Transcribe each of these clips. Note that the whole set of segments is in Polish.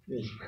Już.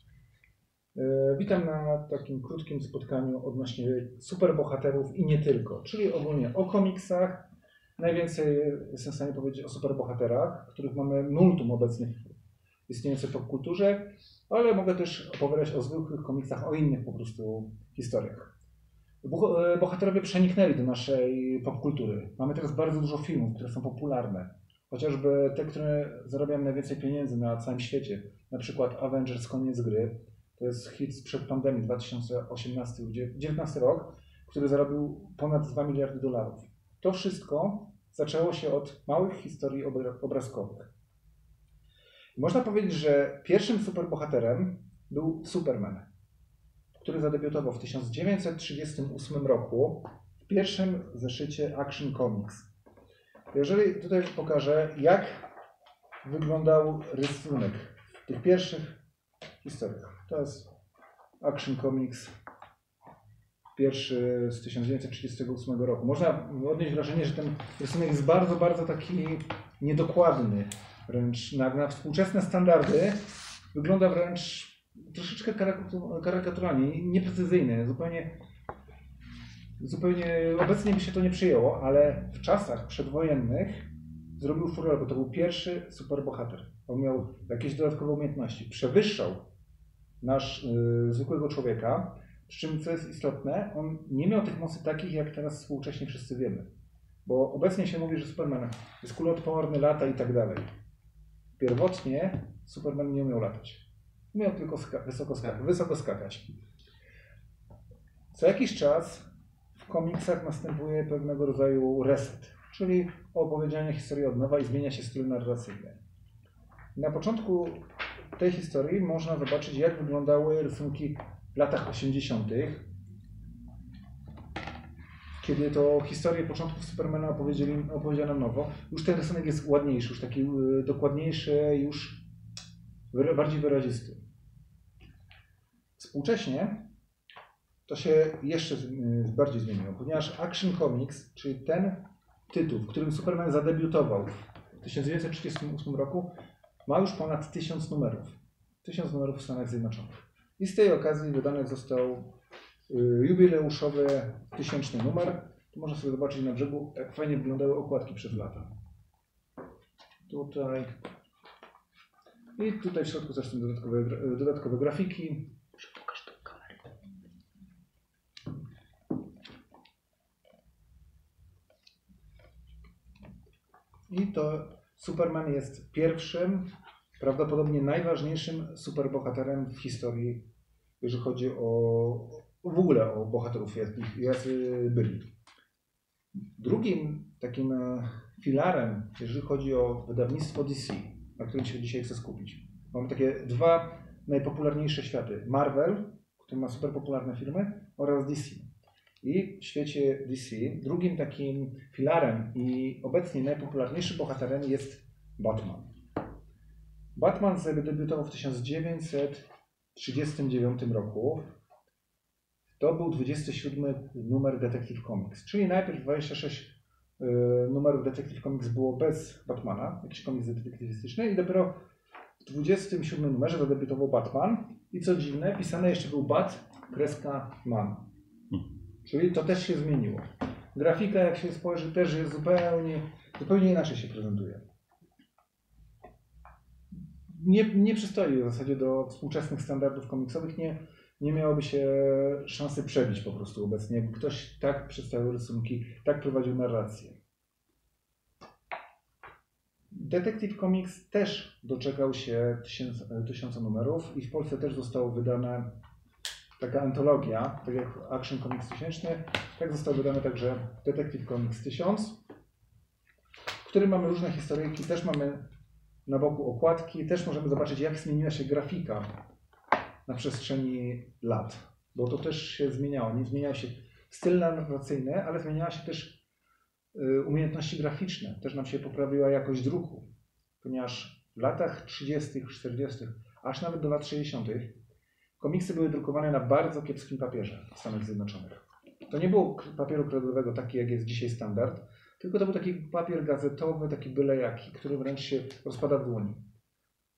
Witam na takim krótkim spotkaniu odnośnie superbohaterów i nie tylko, czyli ogólnie o komiksach. Najwięcej jestem w stanie powiedzieć o superbohaterach, których mamy multum obecnych w istniejącej popkulturze, ale mogę też opowiadać o zwykłych komiksach, o innych po prostu historiach. Bohaterowie przeniknęli do naszej popkultury. Mamy teraz bardzo dużo filmów, które są popularne. Chociażby te, które zarabiają najwięcej pieniędzy na całym świecie. Na przykład Avengers Koniec Gry. To jest hit sprzed pandemii 2018-2019 rok, który zarobił ponad 2 miliardy dolarów. To wszystko zaczęło się od małych historii obrazkowych. Można powiedzieć, że pierwszym superbohaterem był Superman, który zadebiutował w 1938 roku w pierwszym zeszycie Action Comics. Jeżeli tutaj pokażę, jak wyglądał rysunek w tych pierwszych historiach. To jest Action Comics, pierwszy z 1938 roku. Można odnieść wrażenie, że ten rysunek jest bardzo, bardzo taki niedokładny. Wręcz na współczesne standardy wygląda wręcz troszeczkę karykaturalnie, nieprecyzyjny. Zupełnie obecnie by się to nie przyjęło, ale w czasach przedwojennych zrobił furorę, bo to był pierwszy superbohater. On miał jakieś dodatkowe umiejętności. Przewyższał nasz zwykłego człowieka, przy czym, co jest istotne, on nie miał tych mocy takich, jak teraz współcześnie wszyscy wiemy. Bo obecnie się mówi, że Superman jest kuloodporny, lata i tak dalej. Pierwotnie Superman nie umiał latać. Umiał tylko wysoko skakać. Co jakiś czas w komiksach następuje pewnego rodzaju reset, czyli opowiedzianie historii od nowa i zmienia się styl narracyjny. Na początku tej historii można zobaczyć, jak wyglądały rysunki w latach 80., kiedy to historię początków Supermana opowiedziano nowo. Już ten rysunek jest ładniejszy, już taki dokładniejszy, już bardziej wyrazisty. Współcześnie to się jeszcze bardziej zmieniło, ponieważ Action Comics, czyli ten tytuł, w którym Superman zadebiutował w 1938 roku, ma już ponad 1000 numerów. 1000 numerów w Stanach Zjednoczonych. I z tej okazji wydany został jubileuszowy 1000 numer. Tu można sobie zobaczyć na brzegu, jak fajnie wyglądały okładki przez lata. Tutaj. I tutaj w środku zresztą dodatkowe grafiki. Pokaż tą kamerę. I to Superman jest pierwszym, prawdopodobnie najważniejszym superbohaterem w historii, jeżeli chodzi w ogóle o bohaterów, jacy byli. Drugim takim filarem, jeżeli chodzi o wydawnictwo DC, na którym się dzisiaj chcę skupić, mamy takie dwa najpopularniejsze światy. Marvel, który ma super popularne filmy, oraz DC. I w świecie DC drugim takim filarem i obecnie najpopularniejszym bohaterem jest Batman. Batman zadebiutował w 1939 roku. To był 27 numer Detective Comics, czyli najpierw 26 numerów Detective Comics było bez Batmana, jakiś komiks detektywistyczny, i dopiero w 27 numerze zadebiutował Batman i co dziwne, pisane jeszcze był Bat-Man. Czyli to też się zmieniło. Grafika, jak się spojrzy, też jest zupełnie inaczej się prezentuje. Nie przystoi w zasadzie do współczesnych standardów komiksowych, nie miałoby się szansy przebić po prostu obecnie, jakby ktoś tak przedstawiał rysunki, tak prowadził narrację. Detective Comics też doczekał się 1000 numerów i w Polsce też została wydana taka antologia, tak jak Action Comics 1000, tak został wydany także Detective Comics 1000, w którym mamy różne historyjki, też mamy na boku okładki, też możemy zobaczyć, jak zmieniła się grafika na przestrzeni lat, bo to też się zmieniało. Nie zmieniał się styl narracyjny, ale zmieniała się też umiejętności graficzne. Też nam się poprawiła jakość druku, ponieważ w latach 30., 40., aż nawet do lat 60. komiksy były drukowane na bardzo kiepskim papierze w Stanach Zjednoczonych. To nie było papieru kredowego taki, jak jest dzisiaj standard, tylko to był taki papier gazetowy, taki byle jaki, który wręcz się rozpada w dłoni.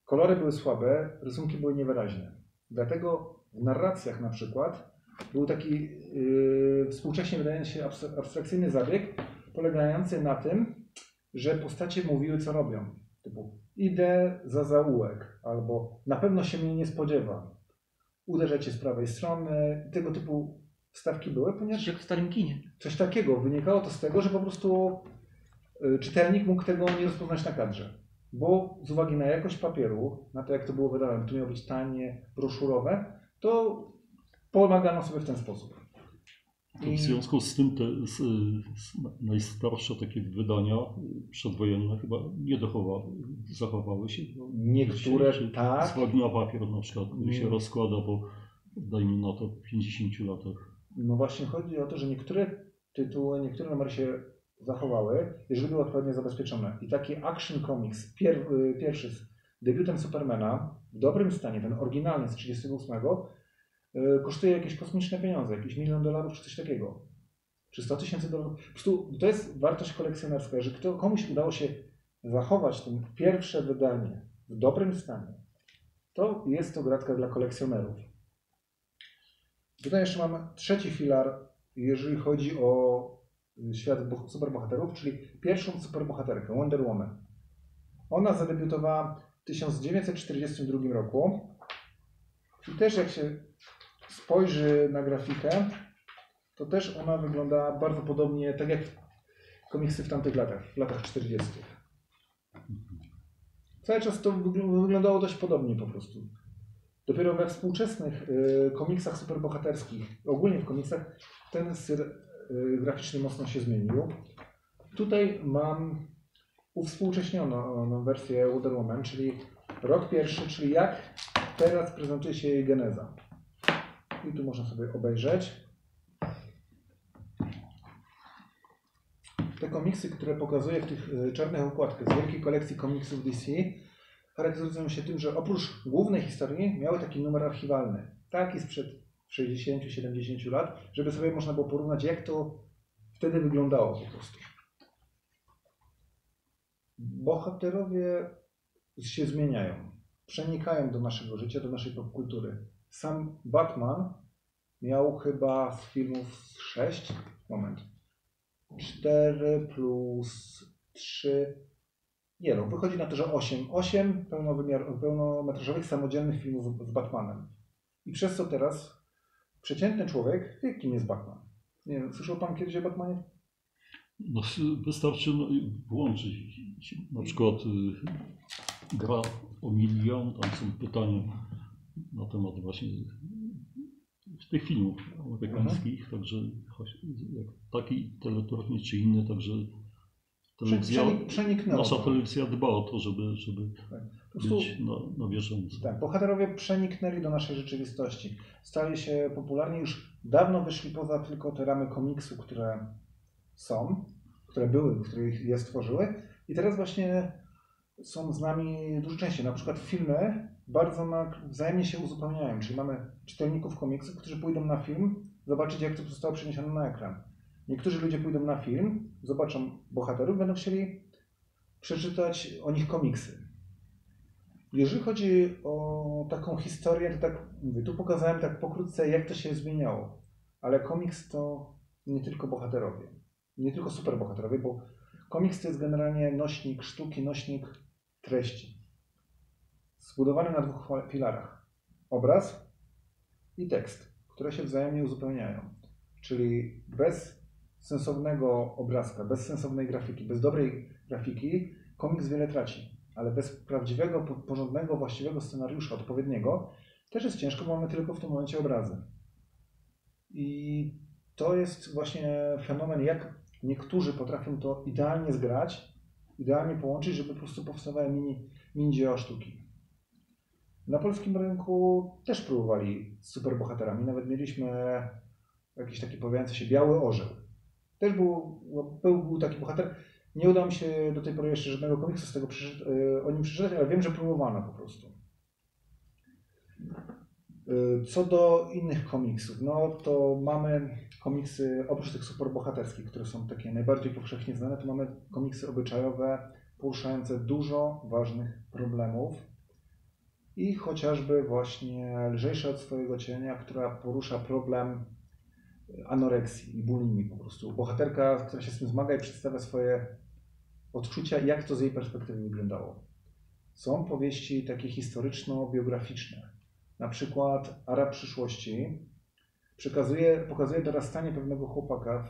Kolory były słabe, rysunki były niewyraźne. Dlatego w narracjach na przykład był taki współcześnie wydający się abstrakcyjny zabieg polegający na tym, że postacie mówiły, co robią. Typu idę za zaułek, albo na pewno się mnie nie spodziewa. Uderzę cię z prawej strony. Tego typu wstawki były, ponieważ Jak w starym kinie. coś takiego. Wynikało to z tego, że po prostu czytelnik mógł tego nie rozpoznać na kadrze. Bo z uwagi na jakość papieru, na to jak to było wydane, to miało być tanie, broszurowe, to pomagano sobie w ten sposób. W związku z tym najstarsze takie wydania przedwojenne chyba nie zachowały się. Niektóre tak. Z uwagi na papier na przykład się rozkłada po, dajmy na to, 50 latach. No właśnie chodzi o to, że niektóre tytuły, niektóre numery się zachowały, jeżeli były odpowiednio zabezpieczone. I taki Action Comics, pierwszy z debiutem Supermana, w dobrym stanie, ten oryginalny z 1938, kosztuje jakieś kosmiczne pieniądze, jakieś $1 milion czy coś takiego. Czy $100,000. Po prostu to jest wartość kolekcjonerska. Jeżeli komuś udało się zachować to pierwsze wydanie w dobrym stanie, to jest to gratka dla kolekcjonerów. Tutaj jeszcze mamy trzeci filar, jeżeli chodzi o świat superbohaterów, czyli pierwszą superbohaterkę, Wonder Woman. Ona zadebiutowała w 1942 roku i też jak się spojrzy na grafikę, to też ona wygląda bardzo podobnie, tak jak komiksy w tamtych latach, w latach 40. Cały czas to wyglądało dość podobnie po prostu. Dopiero we współczesnych komiksach superbohaterskich, ogólnie w komiksach, ten styl graficzny mocno się zmienił. Tutaj mam uwspółcześnioną wersję Wonder Woman, czyli rok pierwszy, czyli jak teraz prezentuje się jej geneza. I tu można sobie obejrzeć. Te komiksy, które pokazuję w tych czarnych okładkach z wielkiej kolekcji komiksów DC, charakteryzują się tym, że oprócz głównej historii miały taki numer archiwalny. Taki sprzed 60-70 lat, żeby sobie można było porównać, jak to wtedy wyglądało po prostu. Bohaterowie się zmieniają, przenikają do naszego życia, do naszej popkultury. Sam Batman miał chyba z filmów 4 plus 3, nie no, wychodzi na to, że 8 pełnometrażowych, samodzielnych filmów z Batmanem. I przez co teraz przeciętny człowiek wie, kim jest Batman. Nie wiem, słyszał pan kiedyś o Batmanie? No, wystarczy włączyć na przykład gra o milion, tam są pytania na temat właśnie tych filmów amerykańskich, także jak taki teleturniej czy inny, także telewizja, nasza telewizja dba o to, żeby być na bieżąco. Tak, bohaterowie przeniknęli do naszej rzeczywistości. Stali się popularni, już dawno wyszli poza tylko te ramy komiksu, które są, które były, które je stworzyły. I teraz właśnie są z nami dużo częściej. Na przykład filmy bardzo wzajemnie się uzupełniają. Czyli mamy czytelników komiksów, którzy pójdą na film, zobaczyć, jak to zostało przeniesione na ekran. Niektórzy ludzie pójdą na film, zobaczą bohaterów, będą chcieli przeczytać o nich komiksy. Jeżeli chodzi o taką historię, to tak mówię, tu pokazałem tak pokrótce, jak to się zmieniało. Ale komiks to nie tylko bohaterowie. Nie tylko superbohaterowie, bo komiks to jest generalnie nośnik sztuki, nośnik treści. Zbudowany na dwóch filarach. Obraz i tekst, które się wzajemnie uzupełniają. Czyli bez sensownego obrazka, bez sensownej grafiki, bez dobrej grafiki komiks wiele traci. Ale bez prawdziwego, porządnego, właściwego scenariusza, odpowiedniego, też jest ciężko, bo mamy tylko w tym momencie obrazy. I to jest właśnie fenomen, jak niektórzy potrafią to idealnie zgrać, idealnie połączyć, żeby po prostu powstawały mini dzieła sztuki. Na polskim rynku też próbowali z superbohaterami. Nawet mieliśmy jakiś taki pojawiający się Biały Orzeł. Też był taki bohater. Nie udało mi się do tej pory jeszcze żadnego komiksu z tego o nim przeczytać, ale wiem, że próbowano po prostu. Co do innych komiksów, no to mamy komiksy, oprócz tych superbohaterskich, które są takie najbardziej powszechnie znane, to mamy komiksy obyczajowe, poruszające dużo ważnych problemów i chociażby właśnie Lżejsza od swojego cienia, która porusza problem anoreksji i bulimii po prostu. Bohaterka, która się z tym zmaga i przedstawia swoje odczucia, jak to z jej perspektywy wyglądało. Są powieści takie historyczno-biograficzne. Na przykład Arab przyszłości pokazuje dorastanie pewnego chłopaka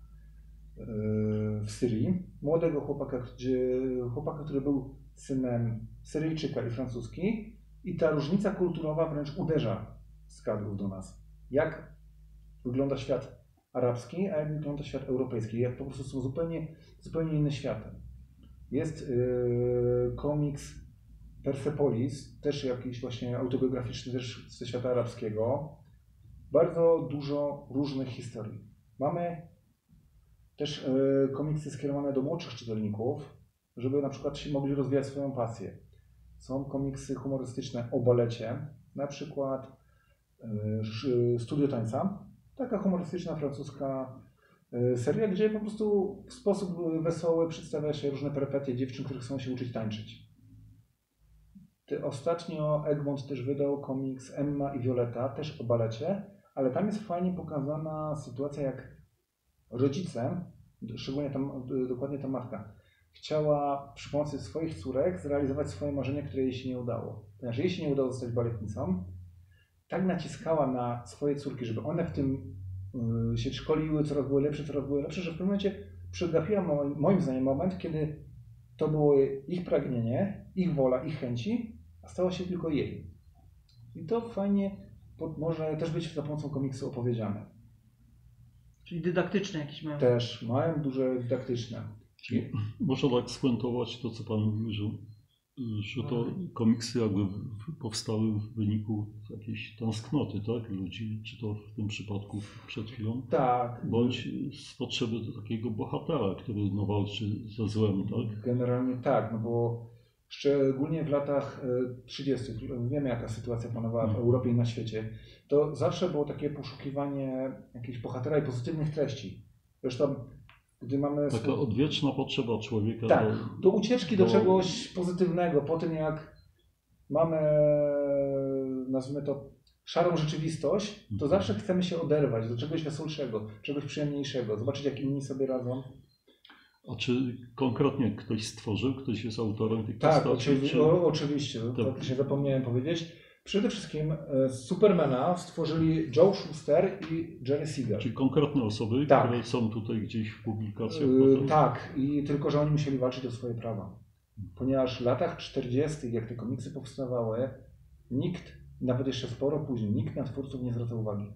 w Syrii. Młodego chłopaka, który był synem Syryjczyka i Francuski. I ta różnica kulturowa wręcz uderza z kadrów do nas. Jak wygląda świat arabski, a jak wygląda świat europejski. Jak po prostu są zupełnie inne światy. Jest komiks Persepolis, też jakiś właśnie autobiograficzny, też ze świata arabskiego. Bardzo dużo różnych historii. Mamy też komiksy skierowane do młodszych czytelników, żeby na przykład mogli rozwijać swoją pasję. Są komiksy humorystyczne o balecie, na przykład Studio Tańca, taka humorystyczna francuska seria, gdzie po prostu w sposób wesoły przedstawia się różne perypetie dziewczyn, które chcą się uczyć tańczyć. Ostatnio Egmont też wydał komiks Emma i Violeta, też o balecie, ale tam jest fajnie pokazana sytuacja, jak rodzice, szczególnie dokładnie ta matka, chciała przy pomocy swoich córek zrealizować swoje marzenie, które jej się nie udało. Ponieważ jej się nie udało zostać baletnicą, tak naciskała na swoje córki, żeby one w tym się szkoliły, coraz były lepsze, że w pewnym momencie przegapiła moim zdaniem moment, kiedy to było ich pragnienie, ich wola, ich chęci, a stało się tylko jej. I to fajnie może też być za pomocą komiksu opowiedziane. Czyli dydaktyczne jakieś mają. Też mają duże dydaktyczne. Czyli można tak spuentować to, co Pan mówił, że to komiksy jakby powstały w wyniku jakiejś tęsknoty, tak? Ludzi, czy to w tym przypadku przed chwilą? Tak. Bądź z potrzeby takiego bohatera, który walczy ze złem, tak? Generalnie tak, no bo szczególnie w latach 30. wiemy, jaka sytuacja panowała w Europie i na świecie, to zawsze było takie poszukiwanie jakiegoś bohatera i pozytywnych treści. Zresztą, gdy mamy... Taka odwieczna potrzeba człowieka. Tak, do ucieczki do czegoś pozytywnego, po tym jak mamy, nazwijmy to, szarą rzeczywistość, to zawsze chcemy się oderwać do czegoś weselszego, czegoś przyjemniejszego, zobaczyć, jak inni sobie radzą. A czy konkretnie ktoś stworzył, ktoś jest autorem tych Tak, postaci? oczywiście, to się zapomniałem powiedzieć. Przede wszystkim Supermana stworzyli Joe Shuster i Jerry Siegel. Czyli konkretne osoby, tak, które są tutaj gdzieś w publikacjach? Tak, i tylko, że oni musieli walczyć o swoje prawa. Ponieważ w latach 40., jak te komiksy powstawały, nikt, nawet jeszcze sporo później, nikt na twórców nie zwracał uwagi.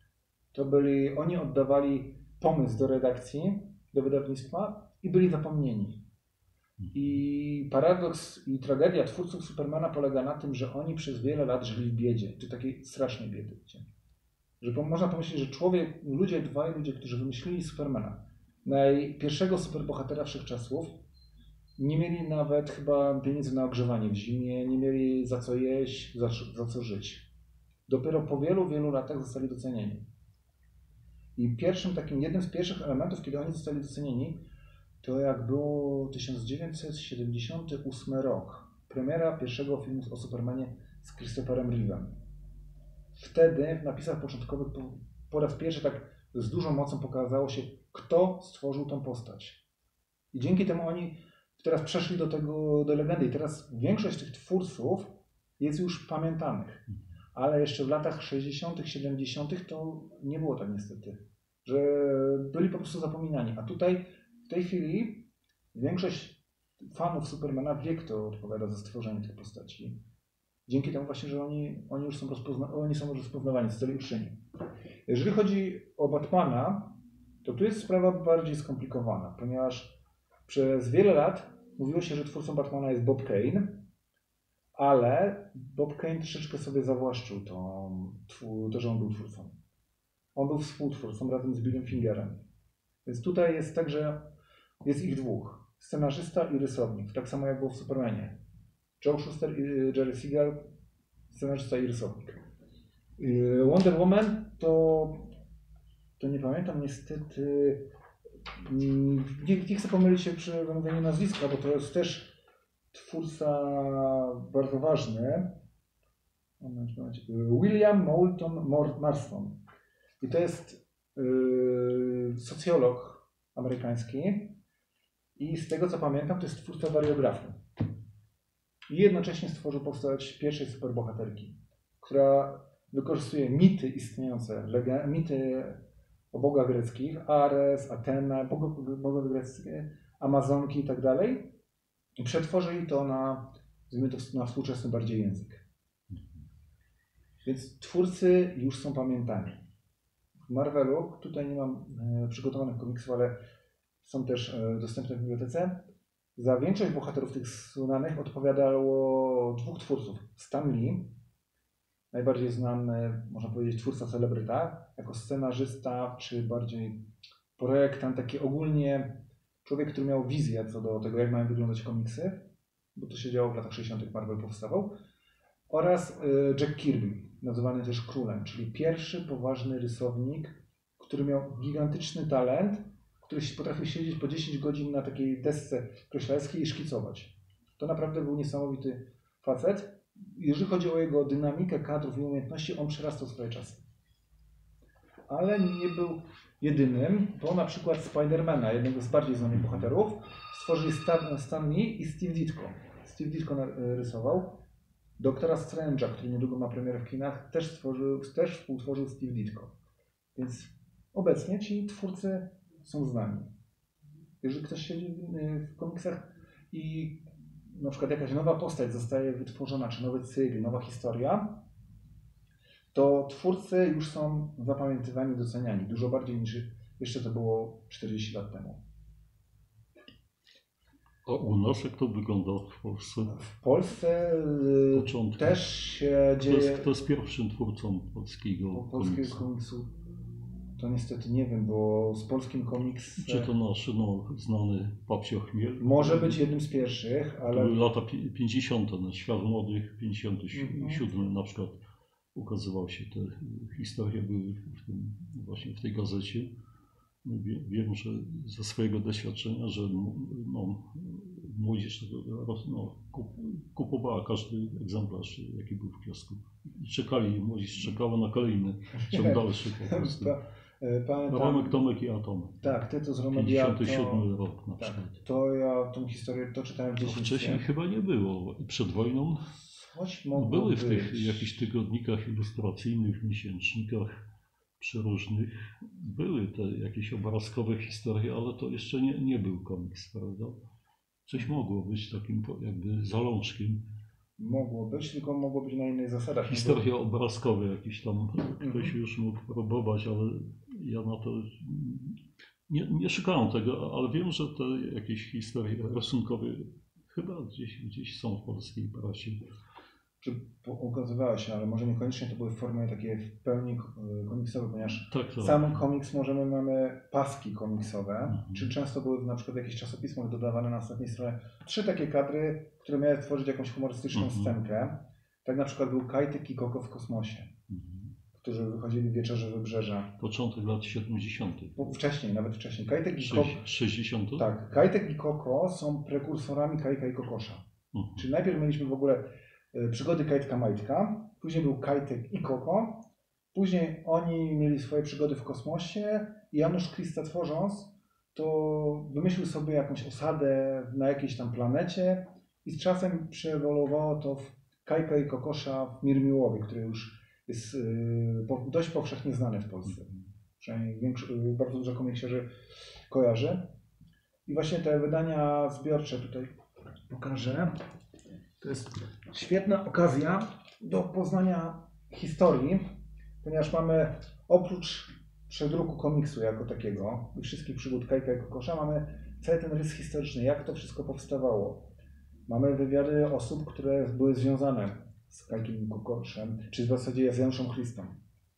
Oni oddawali pomysł do redakcji, do wydawnictwa i byli zapomnieni. I paradoks i tragedia twórców Supermana polega na tym, że oni przez wiele lat żyli w biedzie, czy takiej strasznej biedy. Że można pomyśleć, że dwaj ludzie, którzy wymyślili Supermana, najpierwszego superbohatera wszechczasów, nie mieli nawet chyba pieniędzy na ogrzewanie w zimie, nie mieli za co jeść, za co żyć. Dopiero po wielu, wielu latach zostali docenieni. I jednym z pierwszych elementów, kiedy oni zostali docenieni, to jak było 1978 rok, premiera pierwszego filmu o Supermanie z Christopherem Reevem. Wtedy w napisach początkowych po raz pierwszy tak z dużą mocą pokazało się, kto stworzył tą postać. I dzięki temu oni teraz przeszli do legendy i teraz większość tych twórców jest już pamiętanych. Ale jeszcze w latach 60., 70. to nie było tak niestety, że byli po prostu zapominani. A tutaj w tej chwili większość fanów Supermana wie, kto odpowiada za stworzenie tych postaci. Dzięki temu właśnie, że oni już są rozpoznawani, zostali uczeni. Jeżeli chodzi o Batmana, to tu jest sprawa bardziej skomplikowana, ponieważ przez wiele lat mówiło się, że twórcą Batmana jest Bob Kane, ale Bob Kane troszeczkę sobie zawłaszczył to, że on był twórcą. On był współtwórcą razem z Billem Fingerem. Więc tutaj jest tak, że jest ich dwóch. Scenarzysta i rysownik. Tak samo jak było w Supermanie. Joe Shuster i Jerry Siegel, scenarzysta i rysownik. Wonder Woman to nie pamiętam niestety. Nie chcę pomylić się przy wymówieniu nazwiska, bo to jest też twórca bardzo ważny. William Moulton Marston. I to jest socjolog amerykański i z tego co pamiętam to jest twórca wariografii. I jednocześnie stworzył postać pierwszej superbohaterki, która wykorzystuje mity istniejące, mity o bogach greckich, Ares, Atena, bogowie greckie, Amazonki i tak dalej i przetworzyli to na współczesny bardziej język. Więc twórcy już są pamiętani. W Marvelu, tutaj nie mam przygotowanych komiksów, ale są też dostępne w bibliotece. Za większość bohaterów tych znanych odpowiadało 2 twórców. Stan Lee, najbardziej znany, można powiedzieć, twórca celebryta, jako scenarzysta, czy bardziej projektant, taki ogólnie człowiek, który miał wizję co do tego, jak mają wyglądać komiksy, bo to się działo w latach 60. Marvel powstawał, oraz Jack Kirby, nazywany też królem, czyli pierwszy poważny rysownik, który miał gigantyczny talent, który potrafił siedzieć po 10 godzin na takiej desce kreślarskiej i szkicować. To naprawdę był niesamowity facet. Jeżeli chodzi o jego dynamikę kadrów i umiejętności, on przerastał swoje czasy. Ale nie był jedynym, bo na przykład Spidermana, jednego z bardziej znanych bohaterów, stworzyli Stan Lee i Steve Ditko. Steve Ditko rysował. Doktora Strange'a, który niedługo ma premierę w kinach, też współtworzył Steve Ditko. Więc obecnie ci twórcy są znani. Jeżeli ktoś siedzi w komiksach i na przykład jakaś nowa postać zostaje wytworzona, czy nowy cykl, nowa historia, to twórcy już są zapamiętywani, doceniani dużo bardziej niż jeszcze to było 40 lat temu. A u nas jak to wygląda w Polsce? W Polsce też się dzieje... Kto jest pierwszym twórcą polskiego komiksu? To niestety nie wiem, bo z polskim komiksem... Czy to nasz znany Papsio Chmiel? Może być jednym z pierwszych, ale... To były lata 50. na Świat Młodych, 57 na przykład ukazywał się. Te historie były właśnie w tej gazecie. Wiem, że ze swojego doświadczenia, że młodzież kupowała każdy egzemplarz, jaki był w kiosku. I czekali, młodzież czekała na kolejny, ciąg dalszy po prostu. Romek, Tomek i Atom. Tak, Tytus, Romek i Atom. 57 rok na przykład. To ja tą historię czytałem w dzieciństwie. Wcześniej chyba nie było. Przed wojną były w tych jakichś tygodnikach ilustracyjnych, miesięcznikach przeróżnych. Były te jakieś obrazkowe historie, ale to jeszcze nie był komiks, prawda? Coś mogło być takim jakby zalążkiem. Mogło być, tylko mogło być na innych zasadach. Historie obrazkowe jakieś tam ktoś już mógł próbować, ale ja na to nie szukałem tego, ale wiem, że te jakieś historie rysunkowe chyba gdzieś są w polskiej prasie. Czy ukazywały się, ale może niekoniecznie to były w formie takie w pełni komiksowe, ponieważ sam komiks mamy paski komiksowe, czy często były na przykład w jakichś czasopismach dodawane na ostatniej stronie 3 takie kadry, które miały tworzyć jakąś humorystyczną scenkę. Tak na przykład był Kajtek i Koko w kosmosie, którzy wychodzili w Wieczorze Wybrzeża. Początek lat 70. Wcześniej, nawet wcześniej. Kajtek i Koko. 60? Tak. Kajtek i Koko są prekursorami Kajka i Kokosza. Czyli najpierw mieliśmy w ogóle przygody Kajtka Majtka, później był Kajtek i Koko, później oni mieli swoje przygody w kosmosie i Janusz Krista tworząc, to wymyślił sobie jakąś osadę na jakiejś tam planecie i z czasem przeewoluowało to w Kajka i Kokosza w Mirmiłowie, który już jest dość powszechnie znany w Polsce. Przynajmniej bardzo dużo komiksiarzy kojarzy. I właśnie te wydania zbiorcze tutaj pokażę. To jest świetna okazja do poznania historii, ponieważ mamy oprócz przedruku komiksu jako takiego i wszystkich przygód Kajka i Kokosza, mamy cały ten rys historyczny, jak to wszystko powstawało. Mamy wywiady osób, które były związane z Kajkiem i Kokoszem, czy w zasadzie z Januszem Christą.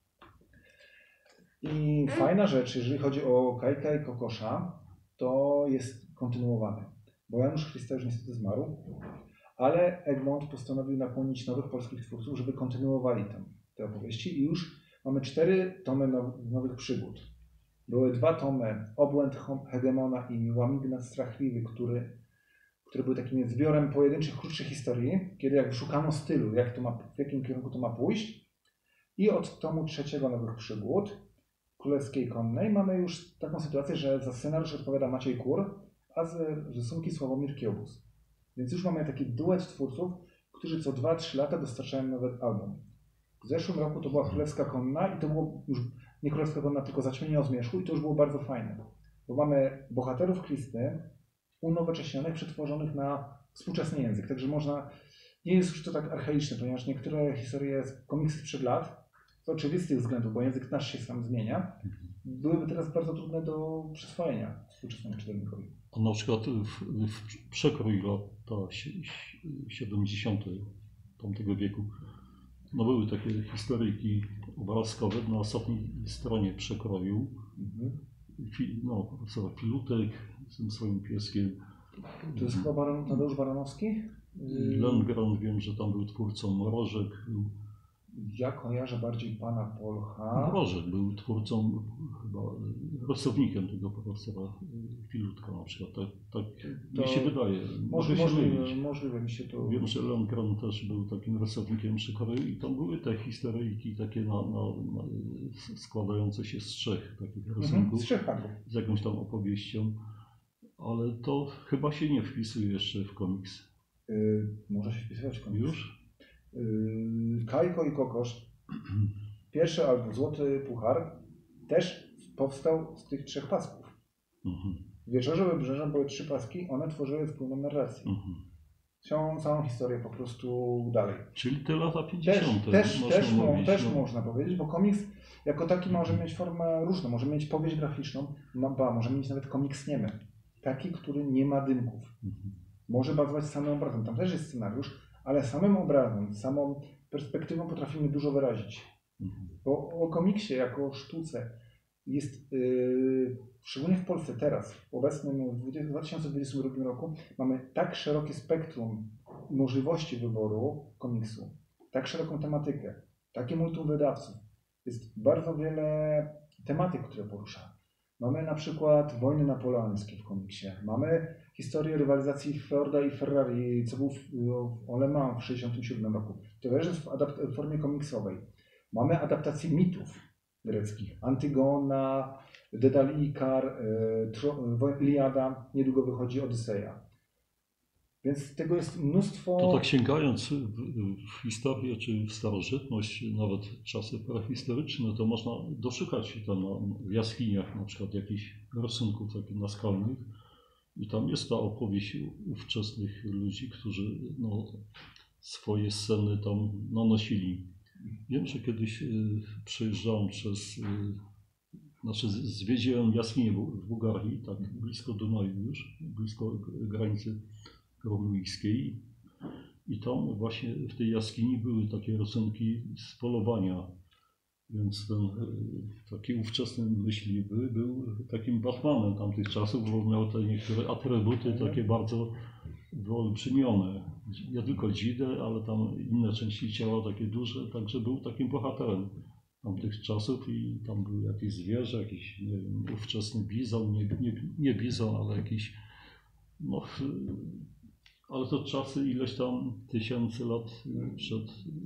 I fajna rzecz, jeżeli chodzi o Kajka i Kokosza, to jest kontynuowane, bo Janusz Christa już niestety zmarł. Ale Egmont postanowił nakłonić nowych polskich twórców, żeby kontynuowali te opowieści i już mamy 4 tomy nowych przygód. Były 2 tomy Obłęd Hegemona i Łamigna Strachliwy, które były takim zbiorem pojedynczych, krótszych historii, kiedy jak szukano stylu, jak to ma, w jakim kierunku to ma pójść. I od tomu 3 Nowych Przygód Królewskiej Konnej mamy już taką sytuację, że za scenariusz odpowiada Maciej Kur, a za rysunki Sławomir Kiełbus. Więc już mamy taki duet twórców, którzy co 2-3 lata dostarczają nowy album. W zeszłym roku to była Królewska Konna i to było już nie Królewska Konna, tylko Zaćmienie o Zmierzchu i to już było bardzo fajne. Bo mamy bohaterów Krysty unowocześnionych, przetworzonych na współczesny język. Także można, nie jest już to tak archaiczne, ponieważ niektóre historie z komiksów sprzed lat, z oczywistych względów, bo język nasz się sam zmienia, byłyby teraz bardzo trudne do przyswojenia współczesnemu czytelnikowi. A na przykład w przekrój lata 70. tamtego wieku, no były takie historyjki obrazkowe na ostatniej stronie przekroju. No, profesor Filutek z tym swoim pieskiem. To jest chyba Tadeusz Baranowski? Lundgren, wiem, że tam był twórcą, Mrożek był. Ja kojarzę bardziej pana Polcha. Mrożek był twórcą, chyba rysownikiem tego profesora Filutka na przykład. Tak mi się wydaje. Możliwe mi się to... Wiem, że Lundgren też był takim rysownikiem przekroju i tam były te historyjki takie składające się z 3 takich rysunków. Z 3 kadrów. Z jakąś tam opowieścią, ale to chyba się nie wpisuje jeszcze w komiks. Może się wpisywać w komiks. Już? Kajko i Kokosz, pierwszy album Złoty Puchar, też powstał z tych 3 pasków. W Wieczorze Wybrzeża były 3 paski, one tworzyły wspólną narrację. Całą historię po prostu dalej. Czyli te lata 50. Też można powiedzieć, bo komiks jako taki może mieć formę różną. Może mieć powieść graficzną, może mieć nawet komiks niemy. Taki, który nie ma dymków. Może bazować samym obrazem. Tam też jest scenariusz, ale samym obrazem, samą perspektywą potrafimy dużo wyrazić. Bo o komiksie jako sztuce jest, szczególnie w Polsce teraz, w obecnym 2022 roku, mamy tak szerokie spektrum możliwości wyboru komiksu, tak szeroką tematykę, takie multum wydawców. Jest bardzo wiele tematyk, które porusza. Mamy na przykład wojny napoleońskie w komiksie. Mamy historię rywalizacji Forda i Ferrari, co był w Le Mans w 1967 roku. To też jest w formie komiksowej. Mamy adaptacje mitów greckich. Antygona, Dedal i Ikar, Iliada, niedługo wychodzi Odyseja. Więc tego jest mnóstwo... To tak sięgając w historię czy w starożytność, nawet czasy prehistoryczne, to można doszukać się tam w jaskiniach na przykład jakichś rysunków takich naskalnych i tam jest ta opowieść ówczesnych ludzi, którzy swoje sceny tam nanosili. Wiem, że kiedyś przejeżdżałem zwiedziłem jaskinię w Bułgarii, tak blisko Dunaju już, blisko granicy rumujskiej i tam właśnie w tej jaskini były takie rysunki z polowania, więc ten taki ówczesny myśliwy był takim Batmanem tamtych czasów, bo miał te niektóre atrybuty takie bardzo wyolbrzymione. Nie tylko dzidę, ale tam inne części ciała takie duże, także był takim bohaterem tamtych czasów i tam był jakieś zwierzę, jakiś nie wiem, ówczesny bizon, nie bizon, ale jakiś ale to czasy ileś tam tysięcy lat przed,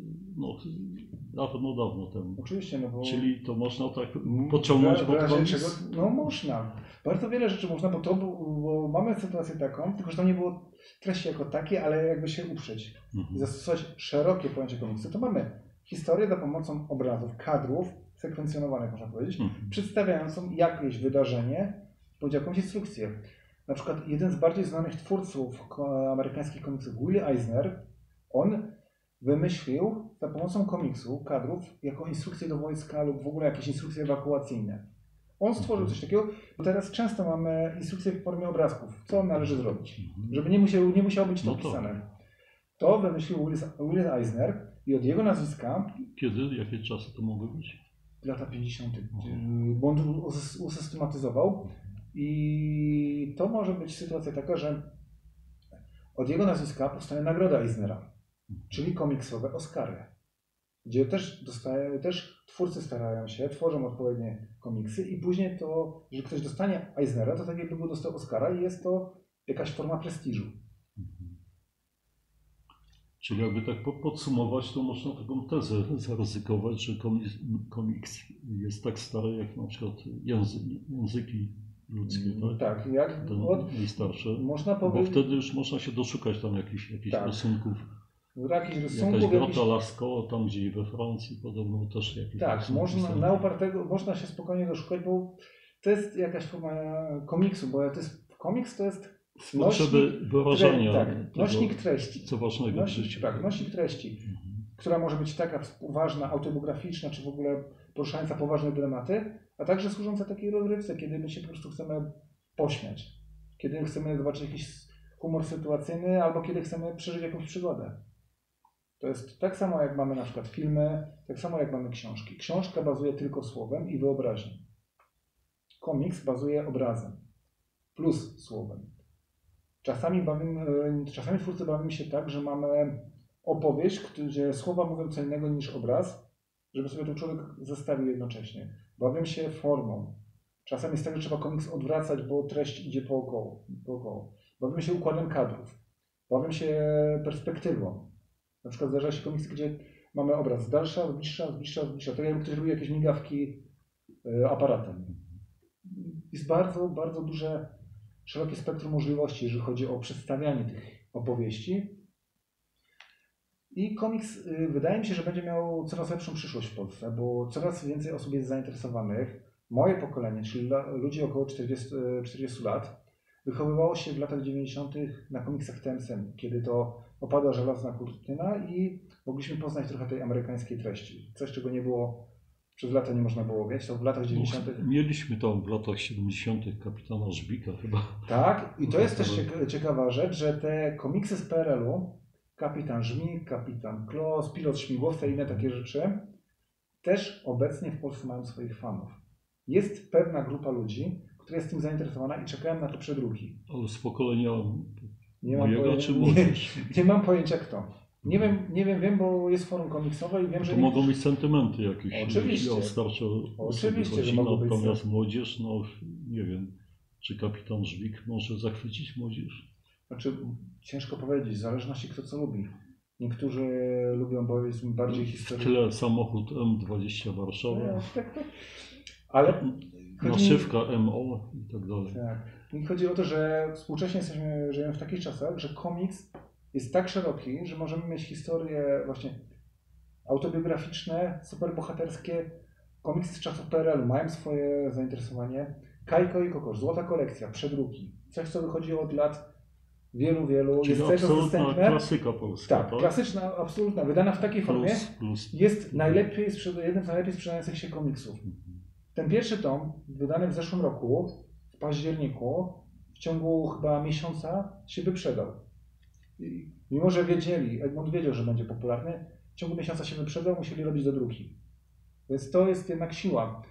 dawno temu. Oczywiście, bo... Czyli to można tak pociągnąć pod koniec? Można. Bardzo wiele rzeczy można, bo mamy sytuację taką, tylko że to nie było treści jako takie, ale jakby się uprzeć i zastosować szerokie pojęcie komiksu, to mamy historię za pomocą obrazów, kadrów sekwencjonowanych, można powiedzieć, przedstawiającą jakieś wydarzenie, bądź jakąś instrukcję. Na przykład jeden z bardziej znanych twórców amerykańskich komiksów, Willie Eisner, on wymyślił za pomocą komiksu, kadrów, jako instrukcje do wojska lub w ogóle jakieś instrukcje ewakuacyjne. On stworzył coś takiego, bo teraz często mamy instrukcje w formie obrazków, co należy zrobić, żeby nie musiało być to pisane. To wymyślił Willie Eisner i od jego nazwiska... Kiedy? Jakie czasy to mogły być? Lata 50. Bo on usystematyzował. I to może być sytuacja taka, że od jego nazwiska powstanie nagroda Eisnera, czyli komiksowe Oscary, gdzie też twórcy starają się, tworzą odpowiednie komiksy i później to, że ktoś dostanie Eisnera, to tak jakby dostał Oscara i jest to jakaś forma prestiżu. Czyli jakby tak podsumować, to można taką tezę zaryzykować, że komiks jest tak stary jak na przykład języki ludzkie, tak? Tak, jak Ten najstarsze. można Bo powiedzieć, wtedy już można się doszukać tam jakichś Tak. rysunków. jakichś Jakaś rysunków, grota Lascaux, tam gdzie i we Francji podobno też jakieś tak, rysunki można, są. na opartego można się spokojnie doszukać, bo to jest jakaś forma komiksu, bo komiks to jest Z potrzeby wyrażenia tak, tego, nośnik treści. co ważnego w życiu. Tak, nośnik treści, która może być taka ważna, autobiograficzna, czy w ogóle poruszająca poważne dylematy, a także służąca takiej rozrywce, kiedy my się po prostu chcemy pośmiać, kiedy chcemy zobaczyć jakiś humor sytuacyjny, albo kiedy chcemy przeżyć jakąś przygodę. To jest tak samo, jak mamy na przykład filmy, tak samo jak mamy książki. Książka bazuje tylko słowem i wyobraźnią. Komiks bazuje obrazem plus słowem. Czasami twórcy bawimy się tak, że mamy opowieść, gdzie słowa mówią co innego niż obraz, żeby sobie to człowiek zestawił jednocześnie. Bawią się formą. Czasem jest tak, że trzeba komiks odwracać, bo treść idzie pookoło. Bawią się układem kadrów. Bawią się perspektywą. Na przykład zdarza się komiks, gdzie mamy obraz z dalsza, z bliższa. To jakby ktoś robił jakieś migawki aparatem. Jest bardzo, bardzo duże, szerokie spektrum możliwości, jeżeli chodzi o przedstawianie tych opowieści. I komiks wydaje mi się, że będzie miał coraz lepszą przyszłość w Polsce, bo coraz więcej osób jest zainteresowanych. Moje pokolenie, czyli ludzi około 40 lat, wychowywało się w latach 90. na komiksach TMSM, kiedy to opadła żelazna kurtyna i mogliśmy poznać trochę tej amerykańskiej treści. Coś, czego nie było, przez lata nie można było mieć, to w latach 90. Mieliśmy tam w latach 70. kapitana Żbika chyba. Tak, i to jest też ciekawa rzecz, że te komiksy z PRL-u, Kapitan Żmik, Kapitan Klos, Pilot Śmigłowca i inne takie rzeczy, też obecnie w Polsce mają swoich fanów. Jest pewna grupa ludzi, która jest tym zainteresowana i czekają na te przedruki. Ale z pokolenia Nie mojego czy młodzież? Nie mam pojęcia kto. Wiem, bo jest forum komiksowe i wiem, że... To mogą być sentymenty jakieś, Oczywiście. jeśli o starsze Oczywiście, chodzi, że mogą być. natomiast młodzież, no nie wiem, czy kapitan Żbik może zachwycić młodzież? Znaczy, ciężko powiedzieć, w zależności kto co lubi. Niektórzy lubią, bo jest bardziej historii. Tyle samochód M20 Warszawa, Tak. Ale naszywka MO i tak dalej. tak. I chodzi o to, że współcześnie żyjemy w takich czasach, że komiks jest tak szeroki, że możemy mieć historie właśnie autobiograficzne, superbohaterskie. Komiksy z czasów PRL-u mają swoje zainteresowanie. Kajko i Kokosz, złota kolekcja, przedruki. Coś, co wychodzi od lat wielu. Czyli jest cały czas absolutna dostępne. klasyka polska, Tak, klasyczna, absolutna, wydana w takiej formie. Jest jednym z najlepiej sprzedających się komiksów. Ten pierwszy tom, wydany w zeszłym roku, w październiku, w ciągu chyba miesiąca się wyprzedał. I mimo, że Egmont wiedział, że będzie popularny, w ciągu miesiąca się wyprzedał, musieli robić dodruki. Więc to jest jednak siła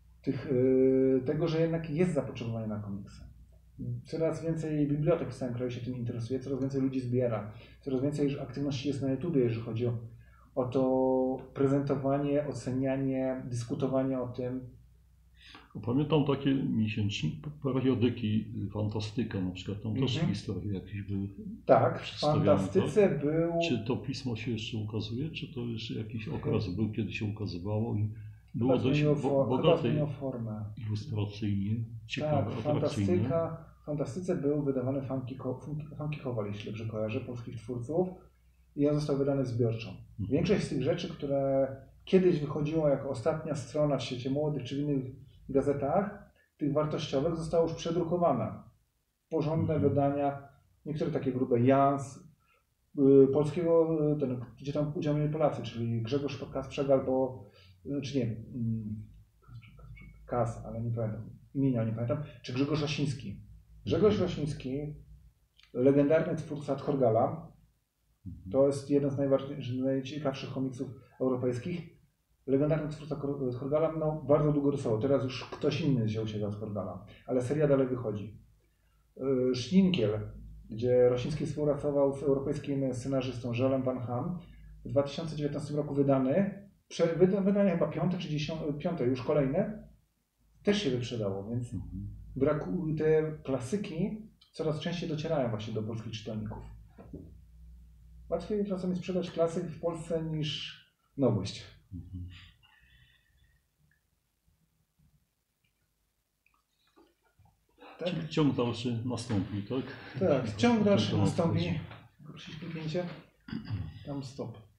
tego, że jednak jest zapotrzebowanie na komiksy. Coraz więcej bibliotek w całym kraju się tym interesuje, coraz więcej ludzi zbiera, coraz więcej aktywności jest na YouTubie, jeżeli chodzi o to prezentowanie, ocenianie, dyskutowanie o tym. Pamiętam takie miesięczniki, periodyki Fantastyka, na przykład tam też historie jakieś były. Tak, w Fantastyce tak? był... Czy to pismo się jeszcze ukazuje, czy to jeszcze jakiś okres był, kiedy się ukazywało i było Chyba dość bogate zmieniło formę. ilustracyjnie, ciekawe, Tak, atrakcyjne. w Fantastyce był wydawany Funky Kowal, jeśli dobrze kojarzę, polskich twórców, i on został wydany zbiorczo. Większość z tych rzeczy, które kiedyś wychodziło jako ostatnia strona w Świecie Młodych czy w innych gazetach, tych wartościowych, została już przedrukowana. Porządne wydania, niektóre takie grube, Jans, polskiego, gdzie tam udział mieli Polacy, czyli Grzegorz Kasprzyk albo, czy nie, Kas, ale nie pamiętam, imienia nie pamiętam, czy Grzegorz Rosiński. Grzegorz Rosiński, legendarny twórca Tchorgala, to jest jeden z najciekawszych komiksów europejskich. Legendarny twórca Tchorgala, no, bardzo długo rysował. Teraz już ktoś inny wziął się za Tchorgala, ale seria dalej wychodzi. Szninkiel, gdzie Rosiński współpracował z europejskim scenarzystą Joelem Van Ham, w 2019 roku wydany, wydanie chyba piąte, już kolejne, też się wyprzedało, więc te klasyki coraz częściej docierają właśnie do polskich czytelników. Łatwiej czasami sprzedać klasyk w Polsce niż nowość. Tak? Czyli ciąg dalszy nastąpi, tak? Tak, ciąg dalszy Ten temat nastąpi. wchodzi. Prosić kliknięcie. Tam stop.